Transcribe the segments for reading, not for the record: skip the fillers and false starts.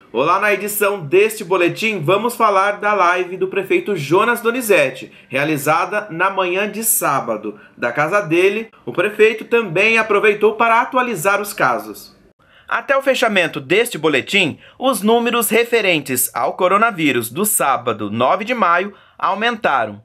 Olá, na edição deste boletim vamos falar da live do prefeito Jonas Donizete, realizada na manhã de sábado. Da casa dele, o prefeito também aproveitou para atualizar os casos. Até o fechamento deste boletim, os números referentes ao coronavírus do sábado 9 de maio aumentaram.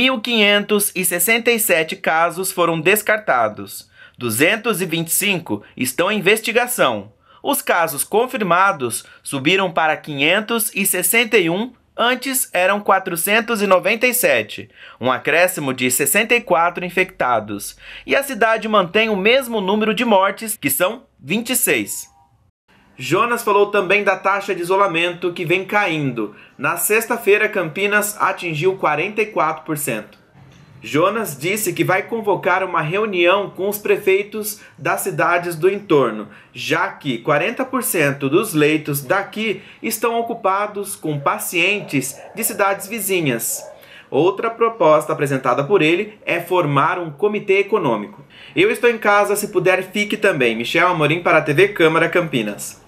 1.567 casos foram descartados. 225 estão em investigação. Os casos confirmados subiram para 561, antes eram 497, um acréscimo de 64 infectados. E a cidade mantém o mesmo número de mortes, que são 26. Jonas falou também da taxa de isolamento que vem caindo. Na sexta-feira, Campinas atingiu 44%. Jonas disse que vai convocar uma reunião com os prefeitos das cidades do entorno, já que 40% dos leitos daqui estão ocupados com pacientes de cidades vizinhas. Outra proposta apresentada por ele é formar um comitê econômico. Eu estou em casa, se puder fique também. Michel Amorim para a TV Câmara Campinas.